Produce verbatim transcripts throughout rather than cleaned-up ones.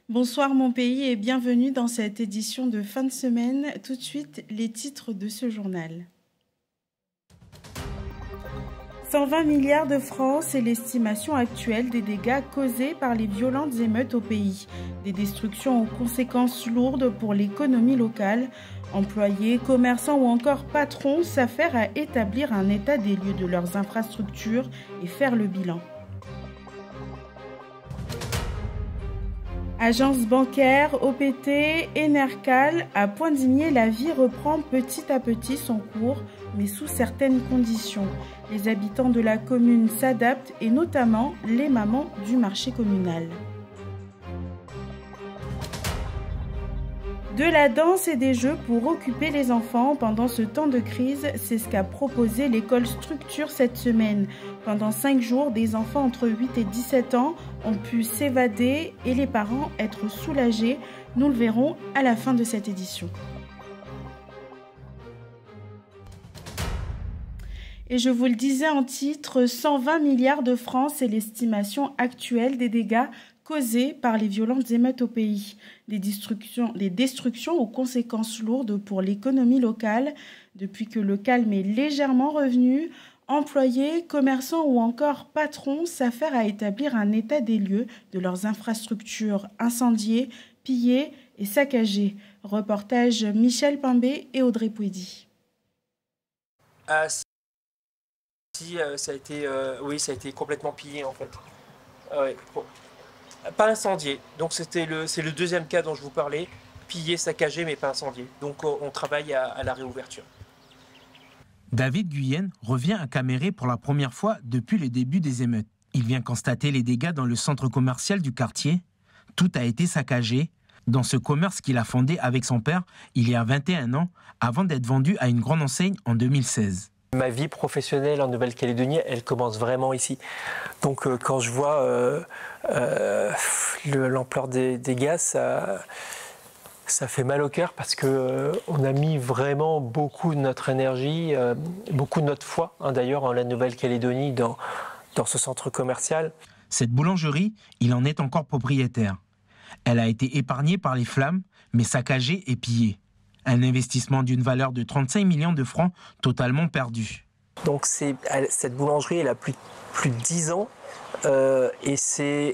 Bonsoir mon pays et bienvenue dans cette édition de fin de semaine. Tout de suite, les titres de ce journal. cent vingt milliards de francs, c'est l'estimation actuelle des dégâts causés par les violentes émeutes au pays. Des destructions aux conséquences lourdes pour l'économie locale. Employés, commerçants ou encore patrons s'affairent à établir un état des lieux de leurs infrastructures et faire le bilan. Agences bancaires, O P T, Enercal, à Poindigné, la vie reprend petit à petit son cours, mais sous certaines conditions. Les habitants de la commune s'adaptent et notamment les mamans du marché communal. De la danse et des jeux pour occuper les enfants pendant ce temps de crise, c'est ce qu'a proposé l'école Structure cette semaine. Pendant cinq jours, des enfants entre huit et dix-sept ans ont pu s'évader et les parents être soulagés. Nous le verrons à la fin de cette édition. Et je vous le disais en titre, cent vingt milliards de francs, c'est l'estimation actuelle des dégâts causés par les violentes émeutes au pays. Des destructions, des destructions aux conséquences lourdes pour l'économie locale. Depuis que le calme est légèrement revenu, employés, commerçants ou encore patrons s'affairent à établir un état des lieux de leurs infrastructures incendiées, pillées et saccagées. Reportage Michel Pimbé et Audrey Pouedy. Ah, si, euh, ça a été, euh, oui, ça a été complètement pillé en fait. Ah, ouais. Bon. Pas incendié, donc c'était le, c'est le deuxième cas dont je vous parlais, pillé, saccagé mais pas incendié. Donc on, on travaille à, à la réouverture. David Guyenne revient à Caméré pour la première fois depuis le début des émeutes. Il vient constater les dégâts dans le centre commercial du quartier. Tout a été saccagé dans ce commerce qu'il a fondé avec son père il y a vingt et un ans, avant d'être vendu à une grande enseigne en deux mille seize. Ma vie professionnelle en Nouvelle-Calédonie, elle commence vraiment ici. Donc euh, quand je vois euh, euh, le, l'ampleur des dégâts, ça, ça fait mal au cœur parce qu'on euh, a mis vraiment beaucoup de notre énergie, euh, beaucoup de notre foi, hein, d'ailleurs, en la Nouvelle-Calédonie, dans, dans ce centre commercial. Cette boulangerie, il en est encore propriétaire. Elle a été épargnée par les flammes, mais saccagée et pillée. Un investissement d'une valeur de trente-cinq millions de francs totalement perdu. Donc c'est, cette boulangerie, elle a plus, plus de dix ans euh, et c'est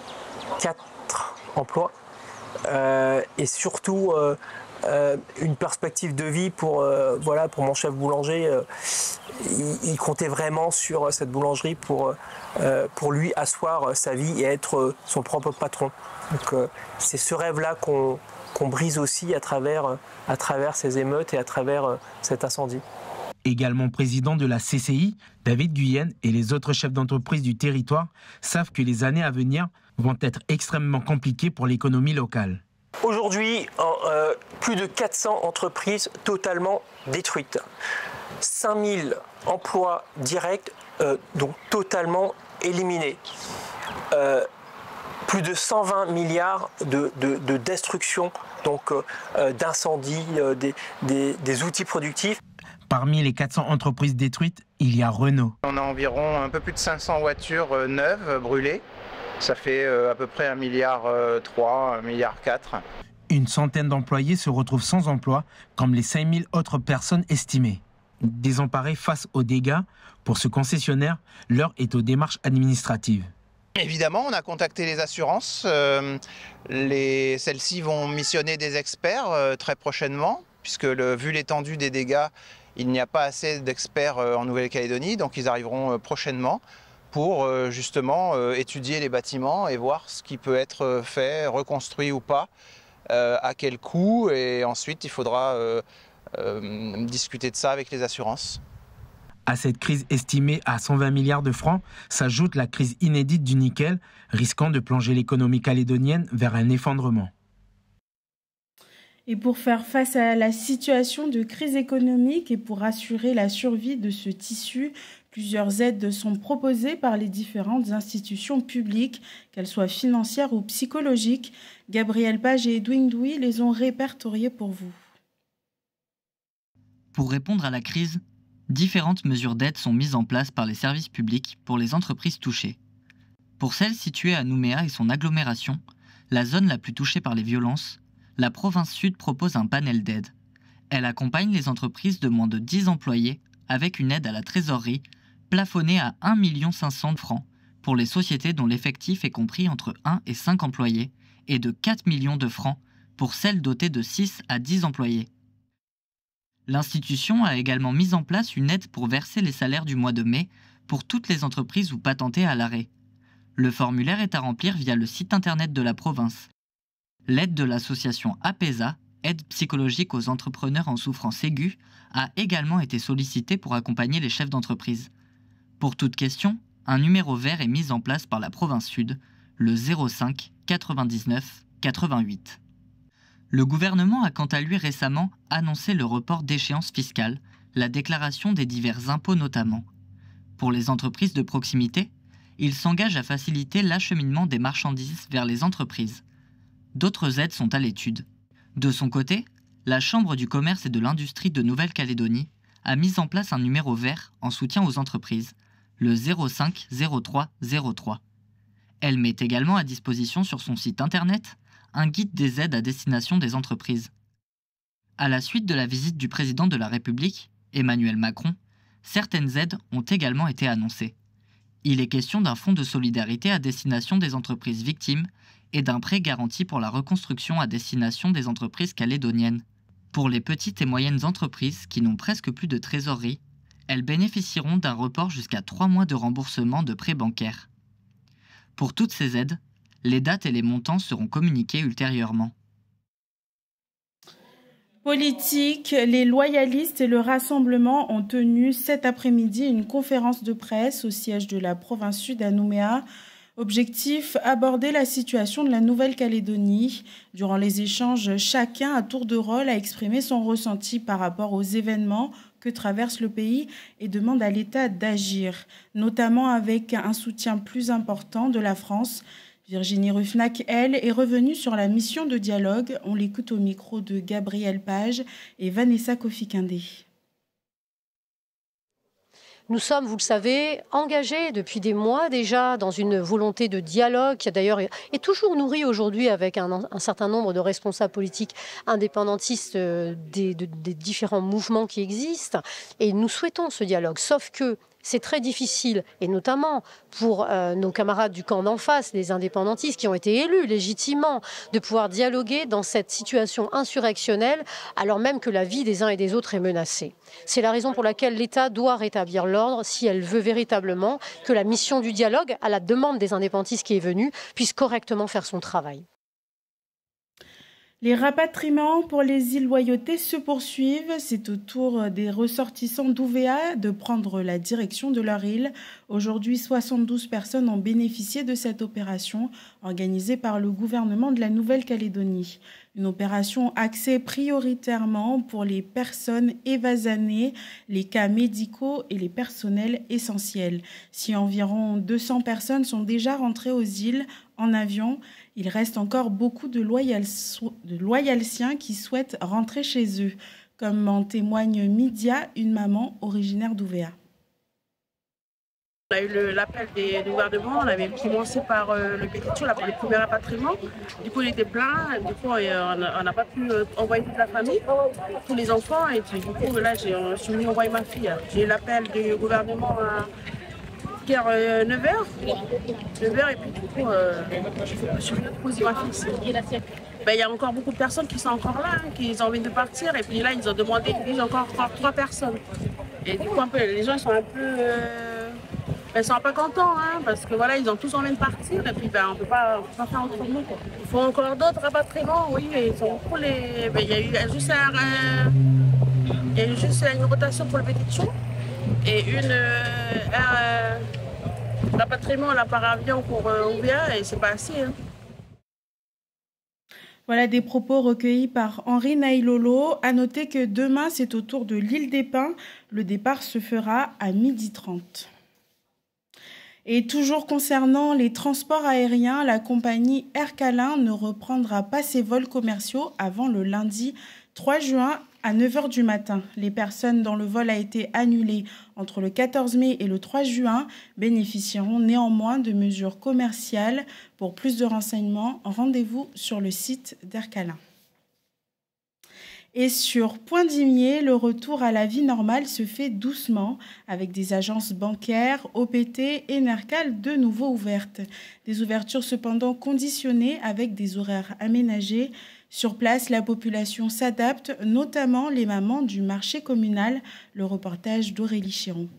quatre emplois euh, et surtout euh, euh, une perspective de vie pour, euh, voilà, pour mon chef boulanger. Euh, il, il comptait vraiment sur cette boulangerie pour, euh, pour lui asseoir sa vie et être son propre patron. Donc euh, c'est ce rêve-là qu'on qu'on brise aussi à travers, à travers ces émeutes et à travers cet incendie. Également président de la C C I, David Guyenne et les autres chefs d'entreprise du territoire savent que les années à venir vont être extrêmement compliquées pour l'économie locale. Aujourd'hui, euh, plus de quatre cents entreprises totalement détruites. cinq mille emplois directs, euh, donc totalement éliminés. Euh, Plus de cent vingt milliards de, de, de destruction, donc euh, d'incendies, euh, des, des, des outils productifs. Parmi les quatre cents entreprises détruites, il y a Renault. On a environ un peu plus de cinq cents voitures euh, neuves euh, brûlées. Ça fait euh, à peu près un milliard trois, un milliard quatre. Une centaine d'employés se retrouvent sans emploi, comme les cinq mille autres personnes estimées. Désemparés face aux dégâts, pour ce concessionnaire, l'heure est aux démarches administratives. Évidemment, on a contacté les assurances. Euh, les, celles-ci vont missionner des experts euh, très prochainement, puisque le, vu l'étendue des dégâts, il n'y a pas assez d'experts euh, en Nouvelle-Calédonie, donc ils arriveront euh, prochainement pour euh, justement euh, étudier les bâtiments et voir ce qui peut être fait, reconstruit ou pas, euh, à quel coût, et ensuite il faudra euh, euh, discuter de ça avec les assurances. À cette crise estimée à cent vingt milliards de francs s'ajoute la crise inédite du nickel, risquant de plonger l'économie calédonienne vers un effondrement. Et pour faire face à la situation de crise économique et pour assurer la survie de ce tissu, plusieurs aides sont proposées par les différentes institutions publiques, qu'elles soient financières ou psychologiques. Gabriel Page et Edwin Douy les ont répertoriées pour vous. Pour répondre à la crise, différentes mesures d'aide sont mises en place par les services publics pour les entreprises touchées. Pour celles situées à Nouméa et son agglomération, la zone la plus touchée par les violences, la province sud propose un panel d'aide. Elle accompagne les entreprises de moins de dix employés avec une aide à la trésorerie plafonnée à un million cinq cents mille francs pour les sociétés dont l'effectif est compris entre un et cinq employés et de quatre millions de francs pour celles dotées de six à dix employés. L'institution a également mis en place une aide pour verser les salaires du mois de mai pour toutes les entreprises ou patentées à l'arrêt. Le formulaire est à remplir via le site internet de la province. L'aide de l'association APESA, Aide psychologique aux entrepreneurs en souffrance aiguë, a également été sollicitée pour accompagner les chefs d'entreprise. Pour toute question, un numéro vert est mis en place par la province sud, le zéro cinq quatre-vingt-dix-neuf quatre-vingt-huit. Le gouvernement a quant à lui récemment annoncé le report d'échéances fiscales, la déclaration des divers impôts notamment. Pour les entreprises de proximité, il s'engage à faciliter l'acheminement des marchandises vers les entreprises. D'autres aides sont à l'étude. De son côté, la Chambre du commerce et de l'industrie de Nouvelle-Calédonie a mis en place un numéro vert en soutien aux entreprises, le zéro cinq zéro trois zéro trois. Elle met également à disposition sur son site internet un guide des aides à destination des entreprises. À la suite de la visite du président de la République, Emmanuel Macron, certaines aides ont également été annoncées. Il est question d'un fonds de solidarité à destination des entreprises victimes et d'un prêt garanti pour la reconstruction à destination des entreprises calédoniennes. Pour les petites et moyennes entreprises qui n'ont presque plus de trésorerie, elles bénéficieront d'un report jusqu'à trois mois de remboursement de prêts bancaires. Pour toutes ces aides, les dates et les montants seront communiqués ultérieurement. Politique, les loyalistes et le Rassemblement ont tenu cet après-midi une conférence de presse au siège de la province sud à Nouméa. Objectif, aborder la situation de la Nouvelle-Calédonie. Durant les échanges, chacun à tour de rôle a exprimé son ressenti par rapport aux événements que traverse le pays et demande à l'État d'agir, notamment avec un soutien plus important de la France. Virginie Ruffnac, elle, est revenue sur la mission de dialogue. On l'écoute au micro de Gabriel Page et Vanessa Kofi-Kindé. Nous sommes, vous le savez, engagés depuis des mois déjà dans une volonté de dialogue qui d'ailleurs est toujours nourrie aujourd'hui avec un, un certain nombre de responsables politiques indépendantistes des, de, des différents mouvements qui existent. Et nous souhaitons ce dialogue, sauf que c'est très difficile, et notamment pour euh, nos camarades du camp d'en face, les indépendantistes qui ont été élus légitimement, de pouvoir dialoguer dans cette situation insurrectionnelle, alors même que la vie des uns et des autres est menacée. C'est la raison pour laquelle l'État doit rétablir l'ordre si elle veut véritablement que la mission du dialogue, à la demande des indépendantistes qui est venue, puisse correctement faire son travail. Les rapatriements pour les îles Loyauté se poursuivent. C'est au tour des ressortissants d'Ouvéa de prendre la direction de leur île. Aujourd'hui, soixante-douze personnes ont bénéficié de cette opération organisée par le gouvernement de la Nouvelle-Calédonie. Une opération axée prioritairement pour les personnes évasanées, les cas médicaux et les personnels essentiels. Si environ deux cents personnes sont déjà rentrées aux îles en avion, il reste encore beaucoup de, loyal, de loyalsiens qui souhaitent rentrer chez eux, comme en témoigne Midia, une maman originaire d'Ouvéa. On a eu l'appel des gouvernements, on avait commencé par euh, le pétition, là, pour le premier rapatriement. Du coup, il était plein, du coup, euh, on n'a pas pu euh, envoyer toute la famille, tous les enfants. Et puis, du coup, là, je suis venue envoyer ma fille. J'ai eu l'appel du gouvernement à euh, neuf heures. neuf heures, et puis, du coup, euh, je suis venue poser ma fille ici. Ben, il y a encore beaucoup de personnes qui sont encore là, hein, qui ont envie de partir. Et puis là, ils ont demandé, ils disent encore trois personnes. Et du coup, un peu, les gens ils sont un peu. Euh, Ils ne sont pas contents, hein, parce que voilà, ils ont tous envie de partir et puis ben, on ne peut pas faire autrement. Quoi. Il faut encore d'autres rapatriements, oui, ils sont pour les. Ben, il y a eu juste, un, un... il y a eu juste une rotation pour le Pétition et une euh, un rapatriement là, par avion pour euh, Ouvéa et c'est pas assez. Hein. Voilà des propos recueillis par Henri Nailolo. À noter que demain, c'est au tour de l'île des Pins. Le départ se fera à midi trente. Et toujours concernant les transports aériens, la compagnie Air Calin ne reprendra pas ses vols commerciaux avant le lundi trois juin à neuf heures du matin. Les personnes dont le vol a été annulé entre le quatorze mai et le trois juin bénéficieront néanmoins de mesures commerciales. Pour plus de renseignements, rendez-vous sur le site d'Ercalin. Et sur Poindimier, le retour à la vie normale se fait doucement avec des agences bancaires, O P T et Nercal de nouveau ouvertes. Des ouvertures cependant conditionnées avec des horaires aménagés. Sur place, la population s'adapte, notamment les mamans du marché communal. Le reportage d'Aurélie Chiron.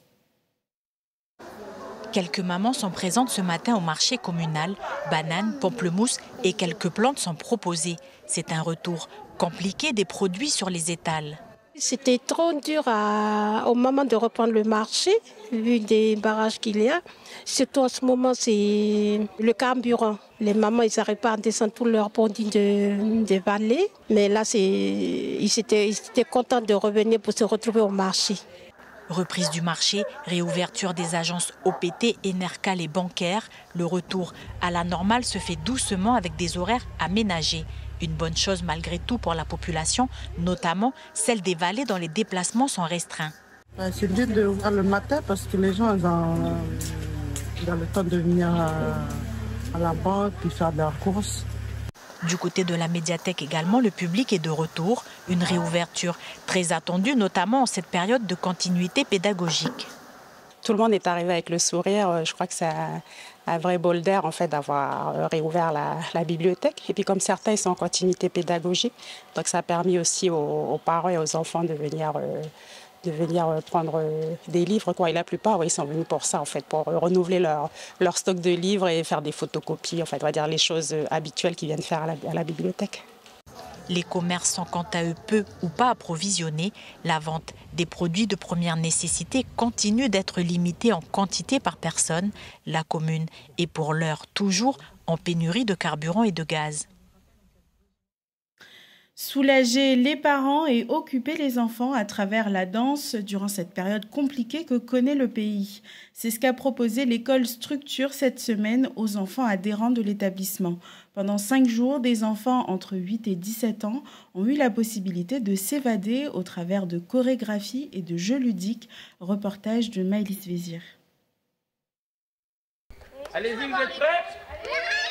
Quelques mamans sont présentes ce matin au marché communal. Bananes, pamplemousses et quelques plantes sont proposées. C'est un retour compliqué des produits sur les étals. C'était trop dur à, au moment de reprendre le marché, vu des barrages qu'il y a. Surtout en ce moment, c'est le carburant. Les mamans, ils n'arrivent pas à descendre tous leurs produits de, de vallée. Mais là, c'est, ils, étaient, ils étaient contents de revenir pour se retrouver au marché. Reprise du marché, réouverture des agences O P T, Enercal et bancaires. Le retour à la normale se fait doucement avec des horaires aménagés. Une bonne chose malgré tout pour la population, notamment celle des vallées dont les déplacements sont restreints. C'est dur de ouvrir le matin parce que les gens ils ont, ils ont le temps de venir à, à la banque et faire de leurs courses. Du côté de la médiathèque également, le public est de retour. Une réouverture très attendue, notamment en cette période de continuité pédagogique. Tout le monde est arrivé avec le sourire. Je crois que c'est un, un vrai bol d'air en fait, d'avoir réouvert la, la bibliothèque. Et puis comme certains ils sont en continuité pédagogique, donc ça a permis aussi aux, aux parents et aux enfants de venir, euh, de venir prendre des livres. Quoi. Et la plupart, ouais, ils sont venus pour ça, en fait, pour renouveler leur, leur stock de livres et faire des photocopies, en fait, on va dire les choses habituelles qu'ils viennent faire à la, à la bibliothèque. Les commerces sont quant à eux peu ou pas approvisionnés. La vente des produits de première nécessité continue d'être limitée en quantité par personne. La commune est pour l'heure toujours en pénurie de carburant et de gaz. Soulager les parents et occuper les enfants à travers la danse durant cette période compliquée que connaît le pays. C'est ce qu'a proposé l'école Structure cette semaine aux enfants adhérents de l'établissement. Pendant cinq jours, des enfants entre huit et dix-sept ans ont eu la possibilité de s'évader au travers de chorégraphies et de jeux ludiques. Reportage de Maëlys Vézir. Allez-y, vous êtes prêts ?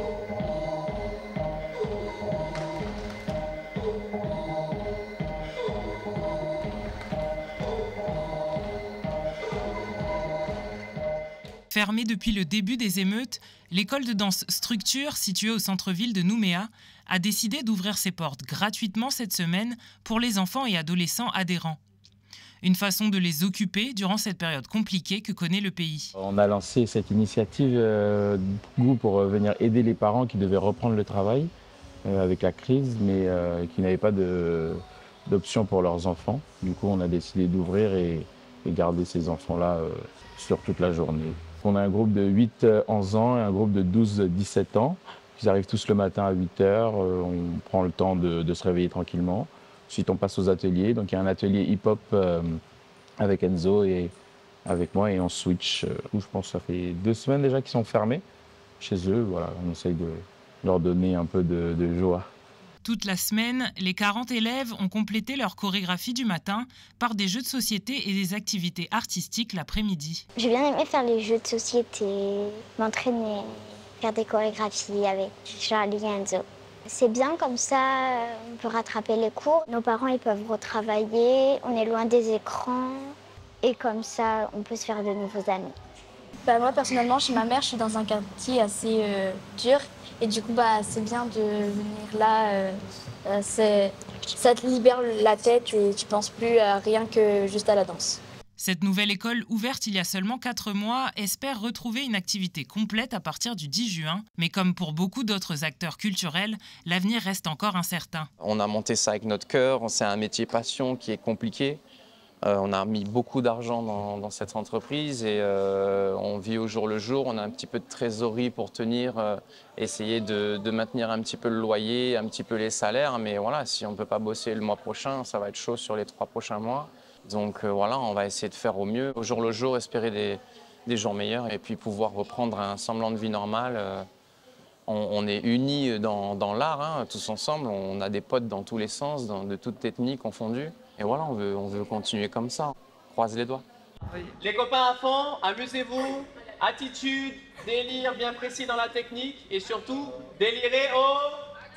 Fermée depuis le début des émeutes, l'école de danse Structure, située au centre-ville de Nouméa, a décidé d'ouvrir ses portes gratuitement cette semaine pour les enfants et adolescents adhérents. Une façon de les occuper durant cette période compliquée que connaît le pays. On a lancé cette initiative euh, pour venir aider les parents qui devaient reprendre le travail euh, avec la crise, mais euh, qui n'avaient pas de, d'option pour leurs enfants. Du coup, on a décidé d'ouvrir et, et garder ces enfants-là euh, sur toute la journée. On a un groupe de huit à onze ans et un groupe de douze à dix-sept ans. Ils arrivent tous le matin à huit heures, on prend le temps de, de se réveiller tranquillement. Ensuite, on passe aux ateliers. Donc, il y a un atelier hip-hop euh, avec Enzo et avec moi et on switch. Je pense que ça fait deux semaines déjà qu'ils sont fermés chez eux. Voilà, on essaye de leur donner un peu de, de joie. Toute la semaine, les quarante élèves ont complété leur chorégraphie du matin par des jeux de société et des activités artistiques l'après-midi. J'ai bien aimé faire les jeux de société, m'entraîner, faire des chorégraphies avec Charlie et Enzo. C'est bien comme ça, on peut rattraper les cours. Nos parents ils peuvent retravailler, on est loin des écrans et comme ça on peut se faire de nouveaux amis. Bah, moi personnellement, chez ma mère, je suis dans un quartier assez euh, dur. Et du coup, bah, c'est bien de venir là, euh, euh, c'est, ça te libère la tête et tu ne penses plus à rien que juste à la danse. Cette nouvelle école, ouverte il y a seulement quatre mois, espère retrouver une activité complète à partir du dix juin. Mais comme pour beaucoup d'autres acteurs culturels, l'avenir reste encore incertain. On a monté ça avec notre cœur, c'est un métier passion qui est compliqué. Euh, on a mis beaucoup d'argent dans, dans cette entreprise et euh, on vit au jour le jour. On a un petit peu de trésorerie pour tenir, euh, essayer de, de maintenir un petit peu le loyer, un petit peu les salaires. Mais voilà, si on ne peut pas bosser le mois prochain, ça va être chaud sur les trois prochains mois. Donc euh, voilà, on va essayer de faire au mieux. Au jour le jour, espérer des, des jours meilleurs et puis pouvoir reprendre un semblant de vie normale euh, on, on est unis dans, dans l'art, hein, tous ensemble. On a des potes dans tous les sens, dans, de toutes techniques confondues. Et voilà, on veut, on veut continuer comme ça. Croise les doigts. Les copains à fond, amusez-vous. Attitude, délire bien précis dans la technique et surtout, délirez au...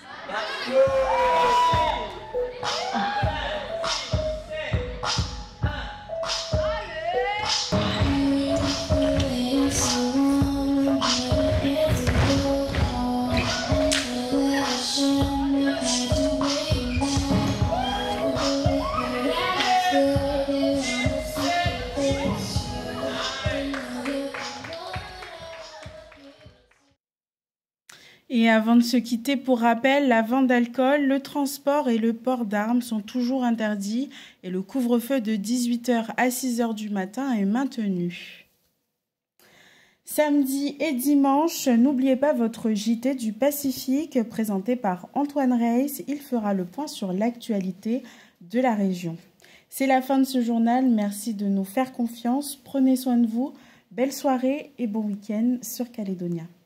Et avant de se quitter, pour rappel, la vente d'alcool, le transport et le port d'armes sont toujours interdits et le couvre-feu de dix-huit heures à six heures du matin est maintenu. Samedi et dimanche, n'oubliez pas votre J T du Pacifique présenté par Antoine Reyes. Il fera le point sur l'actualité de la région. C'est la fin de ce journal. Merci de nous faire confiance. Prenez soin de vous. Belle soirée et bon week-end sur Calédonia.